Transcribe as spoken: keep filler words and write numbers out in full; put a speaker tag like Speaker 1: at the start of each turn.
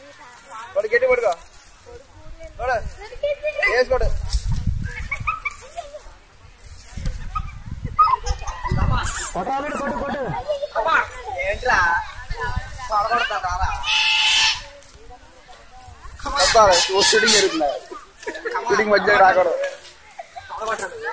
Speaker 1: కొడు గట్టి పడుకో కొడు వేసుకోడు
Speaker 2: కొట్టాలి కొట్టు కొట్టు
Speaker 1: ఏంట్రా షూటింగ్ జరుగుతుంది షూటింగ్ మధ్య రాకూడదు